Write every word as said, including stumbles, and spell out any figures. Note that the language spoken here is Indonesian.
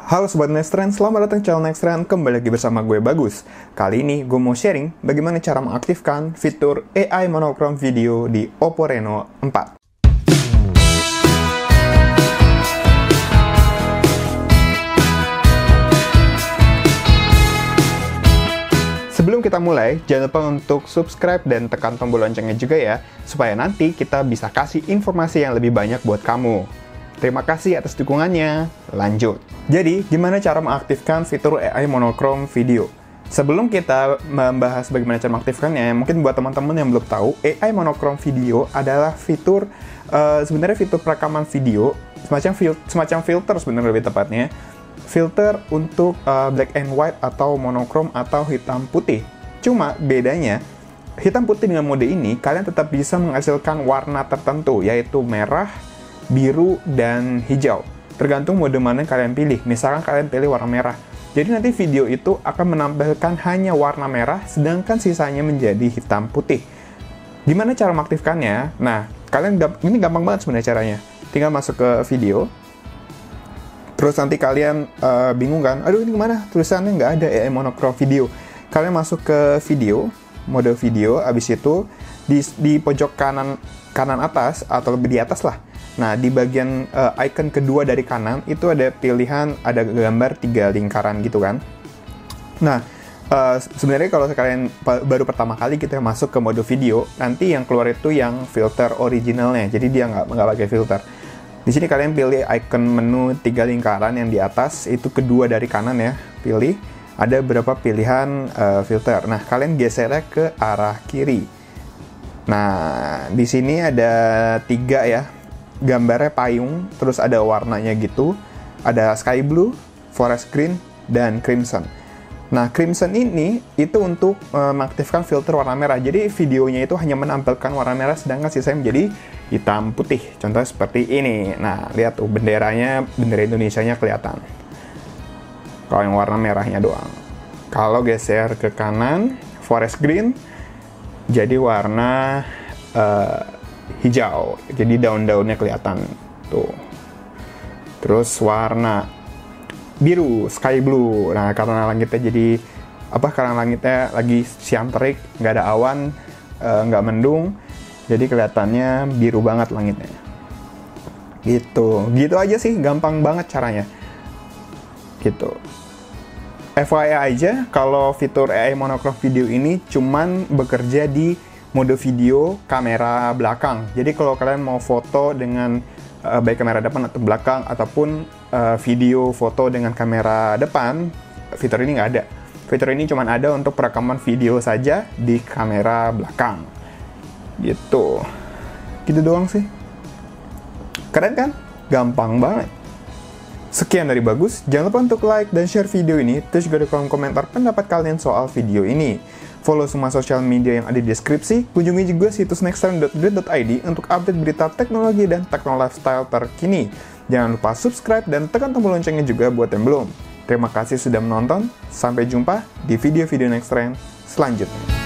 Halo Sobat Nextrend, selamat datang di channel Nextrend, kembali lagi bersama gue Bagus. Kali ini gue mau sharing bagaimana cara mengaktifkan fitur A I monochrome video di Oppo Reno empat. Sebelum kita mulai, jangan lupa untuk subscribe dan tekan tombol loncengnya juga ya, supaya nanti kita bisa kasih informasi yang lebih banyak buat kamu. Terima kasih atas dukungannya. Lanjut. Jadi, gimana cara mengaktifkan fitur A I monochrome video? Sebelum kita membahas bagaimana cara mengaktifkannya, mungkin buat teman-teman yang belum tahu, A I monochrome video adalah fitur, uh, sebenarnya fitur perekaman video, semacam, fil semacam filter sebenarnya lebih tepatnya. Filter untuk uh, black and white atau monochrome atau hitam putih. Cuma bedanya, hitam putih dengan mode ini, kalian tetap bisa menghasilkan warna tertentu, yaitu merah, biru, dan hijau. Tergantung mode mana yang kalian pilih. Misalkan kalian pilih warna merah. Jadi nanti video itu akan menampilkan hanya warna merah, sedangkan sisanya menjadi hitam putih. Gimana cara mengaktifkannya? Nah, kalian ini gampang banget sebenarnya caranya. Tinggal masuk ke video. Terus nanti kalian uh, bingung kan? Aduh, ini gimana? Tulisannya nggak ada A I monochrome video. Kalian masuk ke video, mode video. Abis itu di, di pojok kanan kanan atas atau lebih di atas lah. Nah, di bagian uh, icon kedua dari kanan, itu ada pilihan, ada gambar tiga lingkaran gitu kan. Nah, uh, sebenarnya kalau kalian baru pertama kali kita masuk ke mode video, nanti yang keluar itu yang filter originalnya, jadi dia nggak nggak pakai filter. Di sini kalian pilih icon menu tiga lingkaran yang di atas, itu kedua dari kanan ya, pilih. Ada beberapa pilihan uh, filter. Nah, kalian gesernya ke arah kiri. Nah, di sini ada tiga ya. Gambarnya payung, terus ada warnanya gitu, ada sky blue, forest green, dan crimson. Nah, crimson ini itu untuk uh, mengaktifkan filter warna merah. Jadi videonya itu hanya menampilkan warna merah, sedangkan sisanya menjadi hitam putih. Contohnya seperti ini. Nah, lihat tuh benderanya, bendera Indonesianya kelihatan. Kalau yang warna merahnya doang. Kalau geser ke kanan, forest green, jadi warna uh, hijau, jadi daun-daunnya kelihatan tuh. Terus warna biru, sky blue. Nah, karena langitnya jadi apa? Karena langitnya lagi siang terik, nggak ada awan, nggak e, mendung, jadi kelihatannya biru banget langitnya. Gitu, gitu aja sih, gampang banget caranya. Gitu. F Y I aja, kalau fitur A I monochrome video ini cuman bekerja di mode video kamera belakang. Jadi kalau kalian mau foto dengan uh, baik kamera depan atau belakang, ataupun uh, video foto dengan kamera depan, fitur ini nggak ada. Fitur ini cuma ada untuk perekaman video saja di kamera belakang. Gitu. Gitu doang sih. Keren kan? Gampang banget. Sekian dari Bagus. Jangan lupa untuk like dan share video ini. Terus juga di kolom komentar pendapat kalian soal video ini. Follow semua sosial media yang ada di deskripsi. Kunjungi juga situs nextrend dot grid dot i d untuk update berita teknologi dan teknologi lifestyle terkini. Jangan lupa subscribe dan tekan tombol loncengnya juga buat yang belum. Terima kasih sudah menonton. Sampai jumpa di video-video Nextrend selanjutnya.